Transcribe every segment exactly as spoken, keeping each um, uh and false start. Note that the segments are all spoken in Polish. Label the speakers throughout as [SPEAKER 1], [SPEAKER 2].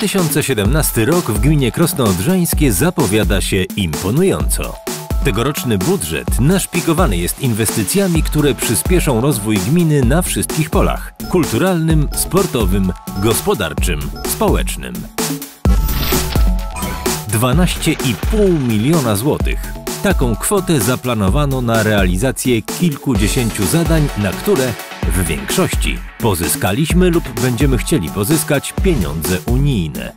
[SPEAKER 1] tysiące siedemnasty rok w gminie Krosno Odrzańskie zapowiada się imponująco. Tegoroczny budżet naszpikowany jest inwestycjami, które przyspieszą rozwój gminy na wszystkich polach: kulturalnym, sportowym, gospodarczym, społecznym. dwanaście i pół miliona złotych. Taką kwotę zaplanowano na realizację kilkudziesięciu zadań, na które w większości pozyskaliśmy lub będziemy chcieli pozyskać pieniądze unijne.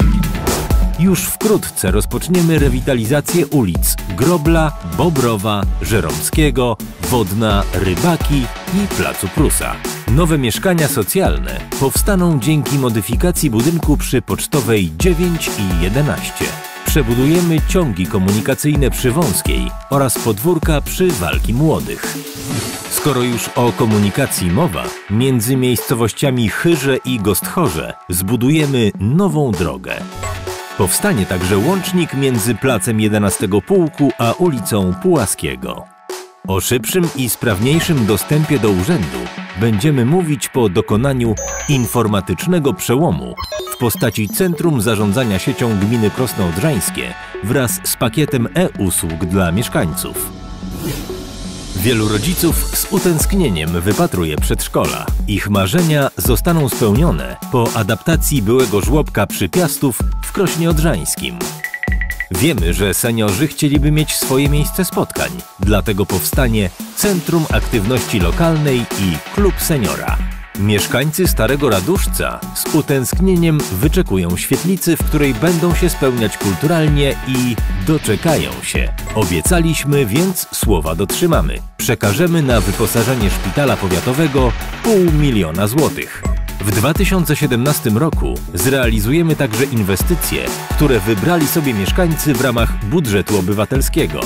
[SPEAKER 1] Już wkrótce rozpoczniemy rewitalizację ulic Grobla, Bobrowa, Żeromskiego, Wodna, Rybaki i Placu Prusa. Nowe mieszkania socjalne powstaną dzięki modyfikacji budynku przy Pocztowej dziewięć i jedenaście. Przebudujemy ciągi komunikacyjne przy Wąskiej oraz podwórka przy Walki Młodych. Skoro już o komunikacji mowa, między miejscowościami Chyrze i Gostchorze zbudujemy nową drogę. Powstanie także łącznik między Placem jedenastego Pułku a ulicą Pułaskiego. O szybszym i sprawniejszym dostępie do urzędu będziemy mówić po dokonaniu informatycznego przełomu w postaci Centrum Zarządzania Siecią Gminy Krosno Odrzańskie wraz z pakietem e-usług dla mieszkańców. Wielu rodziców z utęsknieniem wypatruje przedszkola. Ich marzenia zostaną spełnione po adaptacji byłego żłobka przy Piastów w Krośnie Odrzańskim. Wiemy, że seniorzy chcieliby mieć swoje miejsce spotkań, dlatego powstanie Centrum Aktywności Lokalnej i Klub Seniora. Mieszkańcy Starego Raduszca z utęsknieniem wyczekują świetlicy, w której będą się spełniać kulturalnie i doczekają się. Obiecaliśmy, więc słowa dotrzymamy. Przekażemy na wyposażenie szpitala powiatowego pół miliona złotych. W dwa tysiące siedemnastym roku zrealizujemy także inwestycje, które wybrali sobie mieszkańcy w ramach budżetu obywatelskiego.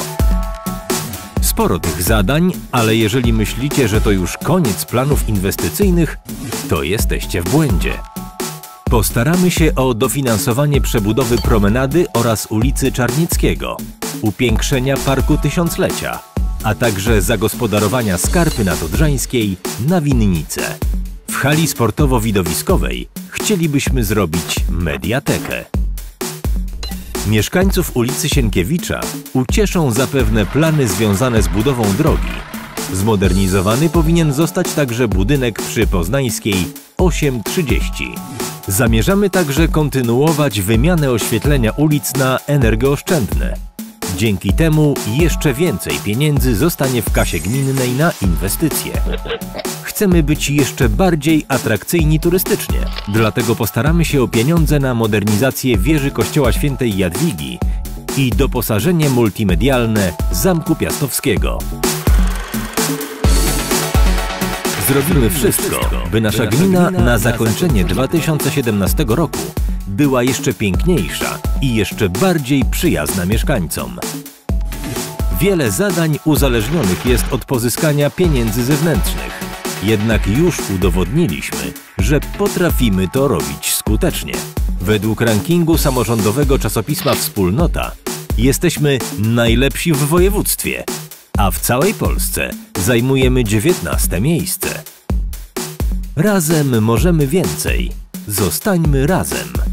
[SPEAKER 1] Sporo tych zadań, ale jeżeli myślicie, że to już koniec planów inwestycyjnych, to jesteście w błędzie. Postaramy się o dofinansowanie przebudowy promenady oraz ulicy Czarnieckiego, upiększenia Parku Tysiąclecia, a także zagospodarowania Skarpy Nadodrzańskiej na winnicę. W hali sportowo-widowiskowej chcielibyśmy zrobić mediatekę. Mieszkańców ulicy Sienkiewicza ucieszą zapewne plany związane z budową drogi. Zmodernizowany powinien zostać także budynek przy Poznańskiej osiem trzydzieści. Zamierzamy także kontynuować wymianę oświetlenia ulic na energooszczędne. Dzięki temu jeszcze więcej pieniędzy zostanie w kasie gminnej na inwestycje. Chcemy być jeszcze bardziej atrakcyjni turystycznie, dlatego postaramy się o pieniądze na modernizację wieży Kościoła Świętej Jadwigi i doposażenie multimedialne Zamku Piastowskiego. Zrobimy wszystko, by nasza gmina na zakończenie dwa tysiące siedemnastego roku była jeszcze piękniejsza i jeszcze bardziej przyjazna mieszkańcom. Wiele zadań uzależnionych jest od pozyskania pieniędzy zewnętrznych. Jednak już udowodniliśmy, że potrafimy to robić skutecznie. Według rankingu samorządowego czasopisma Wspólnota jesteśmy najlepsi w województwie, a w całej Polsce zajmujemy dziewiętnaste miejsce. Razem możemy więcej. Zostańmy razem.